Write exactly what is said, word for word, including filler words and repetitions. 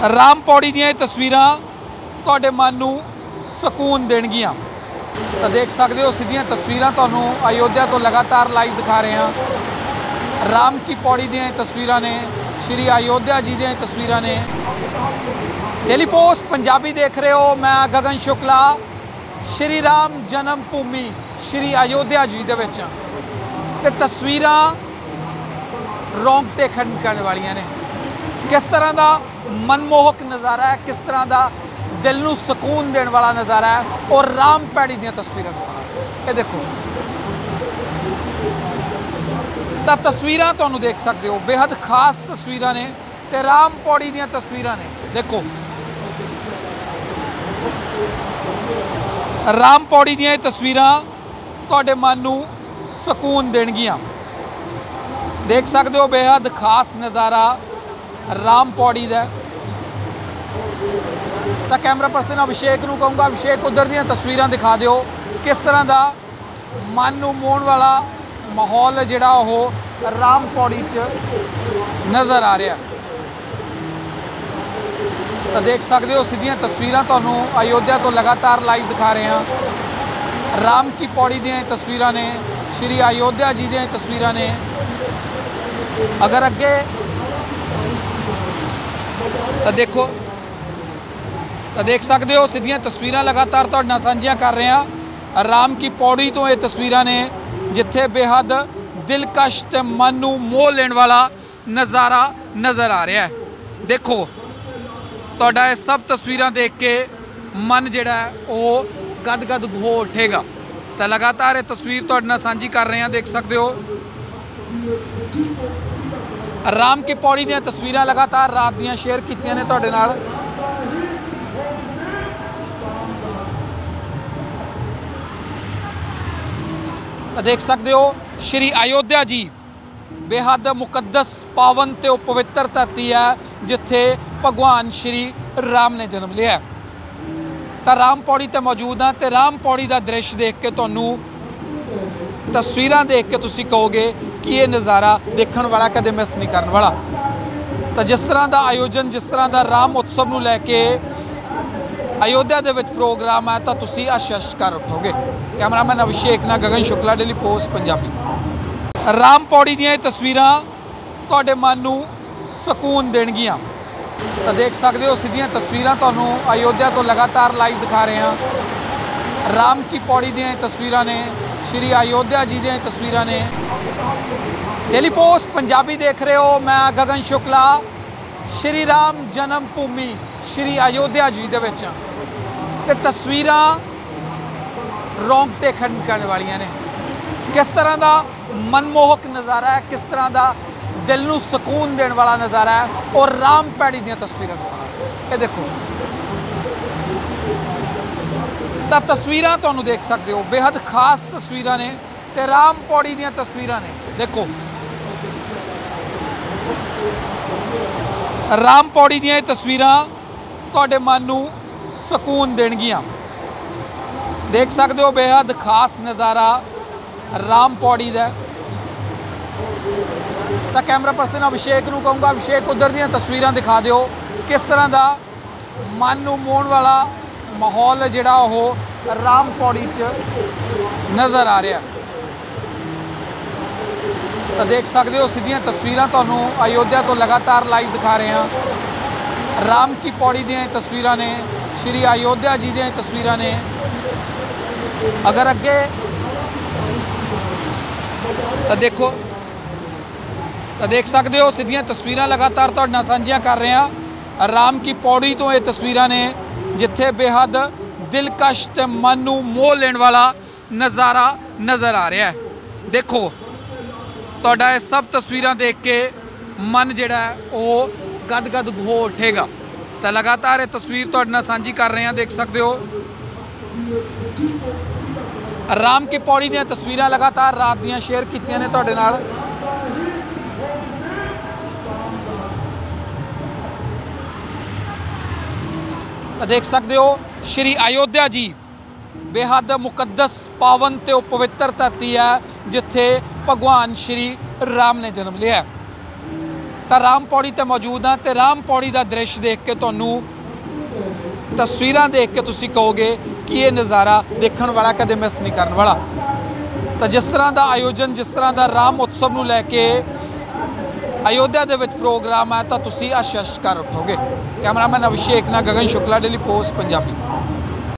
राम पौड़ी ਦੀਆਂ तस्वीरां ਤੁਹਾਡੇ मन ਨੂੰ ਸਕੂਨ ਦੇਣਗੀਆਂ। तो देख सकते हो सीधियां तस्वीरां ਤੁਹਾਨੂੰ अयोध्या तो लगातार लाइव दिखा रहे हैं। राम की पौड़ी ਦੀਆਂ तस्वीरां ने, श्री अयोध्या जी ਦੀਆਂ तस्वीरां ने। डेली पोस्ट पंजाबी देख रहे हो, मैं गगन शुक्ला। श्री राम जन्म भूमि श्री अयोध्या जी दे विच ते तस्वीरां रोंगटे खड़न करने वालियां ने। किस तरह का मनमोहक नज़ारा है, किस तरह का दिल नूं सुकून देने वाला नज़ारा है। और राम पैड़ी दी तस्वीरां ये देखो, तो तस्वीरां तुहानूं देख सकते हो, बेहद खास तस्वीरां ने ते राम पौड़ी दी तस्वीरां ने। देखो राम पौड़ी दी तस्वीरां तुहाडे मन नूं सुकून देणगियां। देख सकते हो बेहद खास नज़ारा राम पौड़ी दा। तो कैमरा पर्सन अभिषेक नूं कहूँगा, अभिषेक उधर दी तस्वीरां दिखा दिओ, किस तरह का मन नूं मोहण वाला माहौल जिहड़ा ओह राम पौड़ी च नज़र आ रहा। तो देख सकते हो सीधियां तस्वीरां तुहानूं अयोध्या तो लगातार लाइव दिखा रहे हैं। राम की पौड़ी दी तस्वीरां ने, श्री अयोध्या जी दी तस्वीरां ने। अगर अगे तो देखो, तो देख सकते हो सीधियां तस्वीरां लगातार तुहाडे नाल सांझियां कर रहे हैं। राम की पौड़ी तो ये तस्वीरां ने जिथे बेहद दिलकश ते मन नूं मोह लेण वाला नज़ारा नज़र आ रहा है। देखो तुहाडा ये सब तस्वीरां देख के मन जिहड़ा है वो गदगद हो उठेगा। तो लगातार ये तस्वीर तुहाडे नाल सांझी कर रहे हैं। देख सकते हो राम की पौड़ी दी तस्वीरां लगातार रात दियां शेयर कीतियां ने तुहाडे नाल। तो देख सकते हो श्री अयोध्या जी बेहद मुकद्दस पावन ते पवित्र धरती है जिथे भगवान श्री राम ने जन्म लिया। तो राम पौड़ी ते मौजूद हाँ, तो राम पौड़ी का दृश्य देख के तुहानूं तस्वीरां देख के तुसीं कहोगे कि ये नज़ारा देखने वाला, कदे मिस नहीं करने वाला। तो जिस तरह का आयोजन, जिस तरह का राम उत्सव नूं लैके अयोध्या दे विच प्रोग्राम है, तो तुसीं आश्चर्य कर उठोगे। कैमरामैन अभिषेक ना, गगन शुक्ला, डेली पोस्ट पंजाबी। राम पौड़ी दी तस्वीरां तुहाडे मन नूं सुकून देणगियां। तो देख सकते हो सीधियां तस्वीरां तुहानूं अयोध्या तो लगातार लाइव दिखा रहे हैं। राम की पौड़ी दी तस्वीरां ने, श्री अयोध्या जी दी तस्वीरां ने। डेली पोस्ट पंजाबी देख रहे हो, मैं गगन शुक्ला। श्री राम जन्म भूमि श्री अयोध्या जी दे विच ते तस्वीरां रोंगटे खड़न करने वालियां ने। किस तरह का मनमोहक नज़ारा है, किस तरह का दिल नूं सुकून देने वाला नज़ारा है। और राम पैड़ी दी तस्वीरां ये देखो, तो तस्वीरां तुहानूं देख सकते हो, बेहद खास तस्वीरां ने ते राम पौड़ी दी तस्वीरां ने। देखो राम पौड़ी दी तस्वीरां तुहाडे मन नूं सुकून देणगियां। देख सकते हो बेहद खास नज़ारा राम पौड़ी दा। तो कैमरा पर्सन अभिषेक नूं कहूँगा, अभिषेक उधर दी तस्वीरां दिखा दिओ, किस तरह का मन नूं मोहण वाला माहौल जिहड़ा ओह राम पौड़ी च नज़र आ रहा। तो देख सकते हो सीधियां तस्वीरां तुहानूं अयोध्या तो लगातार लाइव दिखा रहे हैं। राम की पौड़ी दी तस्वीरां ने, श्री अयोध्या जी दी तस्वीरां ने। अगर अगे तो देखो, तो देख सकते हो सीधियां तस्वीरां लगातार तुहाडे नाल सांझियां कर रहे हैं। राम की पौड़ी तो ये तस्वीरां ने जिथे बेहद दिलकश ते मन नूं मोह लेण वाला नज़ारा नज़र आ रहा है। देखो तुहाडा ये सब तस्वीरां देख के मन जिहड़ा है वो गदगद हो उठेगा। तो लगातार ये तस्वीर तुहाडे नाल सांझी कर रहे हैं। देख सकते हो राम की पौड़ी दी तस्वीरां लगातार रात दियां शेयर कीतियां ने तुहाडे नाल। तो देख सकते हो श्री अयोध्या जी बेहद मुकद्दस पावन ते पवित्र धरती है जिथे भगवान श्री राम ने जन्म लिया। ਤਾਂ ਰਾਮ ਪੌੜੀ ਤੇ ਮੌਜੂਦ ਹਾਂ ਤੇ ਰਾਮ ਪੌੜੀ ਦਾ ਦ੍ਰਿਸ਼ ਦੇਖ ਕੇ ਤੁਹਾਨੂੰ ਤਸਵੀਰਾਂ ਦੇਖ ਕੇ ਤੁਸੀਂ ਕਹੋਗੇ ਕਿ ਇਹ ਨਜ਼ਾਰਾ ਦੇਖਣ ਵਾਲਾ ਕਦੇ ਮਿਸ ਨਹੀਂ ਕਰਨ ਵਾਲਾ। ਤਾਂ ਜਿਸ ਤਰ੍ਹਾਂ ਦਾ ਆਯੋਜਨ, ਜਿਸ ਤਰ੍ਹਾਂ ਦਾ ਰਾਮ ਉਤਸਵ ਨੂੰ ਲੈ ਕੇ ਅਯੋਧਿਆ ਦੇ ਵਿੱਚ ਪ੍ਰੋਗਰਾਮ ਹੈ ਤਾਂ ਤੁਸੀਂ ਅਸ਼ਸ਼ ਕਰ ਉਠੋਗੇ। ਕੈਮਰਾਮੈਨ ਅਭਿਸ਼ੇਕ ਨਾਲ ਗਗਨ ਸ਼ੁਕਲਾ, ਡੇਲੀ ਪੋਸਟ ਪੰਜਾਬੀ।